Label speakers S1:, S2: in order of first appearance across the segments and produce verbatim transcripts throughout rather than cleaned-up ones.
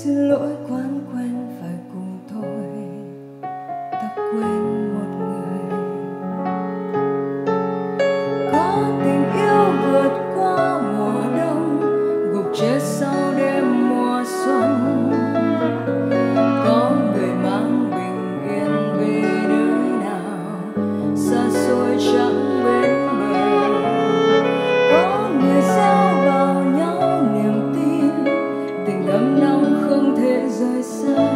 S1: Xin lỗi quán quen phải cùng tôi, ta quên một người. Có tình yêu vượt qua mùa đông, gục chết sau đêm mùa xuân. Có người mang bình yên về nơi nào xa xôi chẳng bên bờ. Có người gieo vào nhau niềm tin, tình ấm nóng không thể rời xa.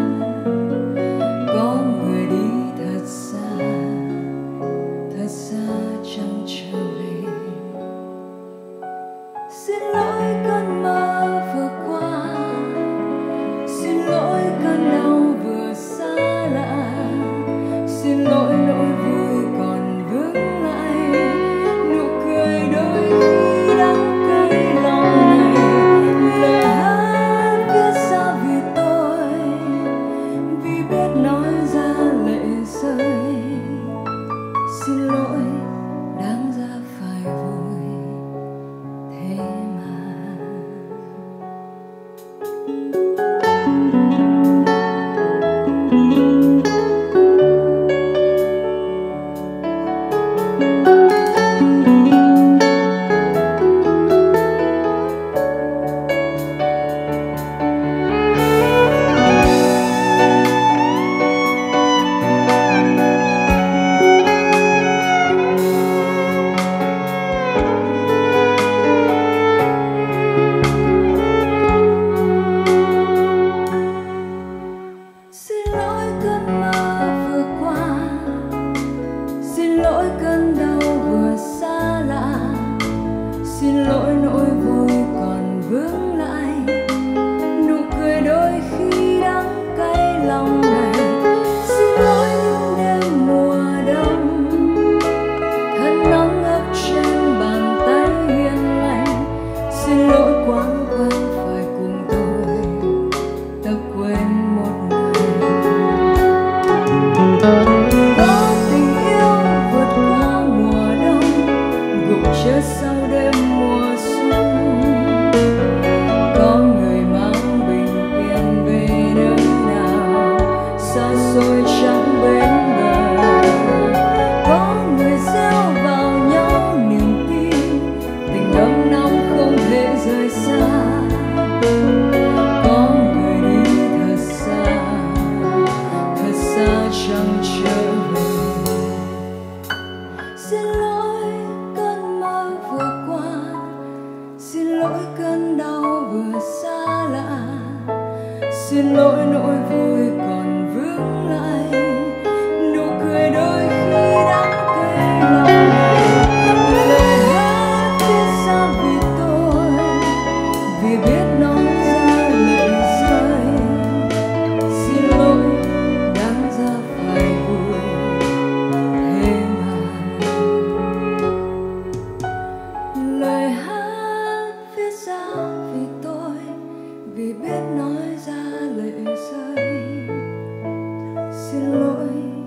S1: Có người đi thật xa, thật xa chẳng trở về. Xin lỗi cơn mơ vừa qua, xin lỗi cơn đau vừa xa lạ, xin lỗi nỗi vui còn vướng lại, nụ cười đôi khi đắng cay lòng này. Lời hát viết ra vì tôi, vì biết nói ra lệ rơi. Xin lỗi đáng ra phải vui thế mà. Xin lỗi cơn mơ vừa qua, xin lỗi cơn đau vừa xa lạ, xin lỗi nỗi vui còn vướng lại, nụ cười đôi khi đắng cay lòng này. Xin lỗi những đêm mùa đông, thân nóng ấp trên bàn tay hiền lành. Xin lỗi quán quen phải cùng tôi, ta quên một người. Có tình yêu vượt qua mùa đông, gục chết sau đêm mùa xuân. Có người mang bình yên về nơi nào xa xôi chẳng bên bờ. Có người gieo vào nhau niềm tin, tình ấm nóng không thể rời xa. Có người đi thật xa, thật xa chẳng trở về. Xin lỗi cơn mơ vừa qua, xin lỗi cơn đau vừa xa lạ, xin lỗi nỗi vui còn vướng lại, nụ cười đôi khi đắng cay lòng này. Lời hát viết ra vì tôi, vì biết nói ra lệ rơi. Xin lỗi đáng ra phải vui thế mà. Lời hát viết ra vì tôi, vì biết nói ra lệ rơi. Xin lỗi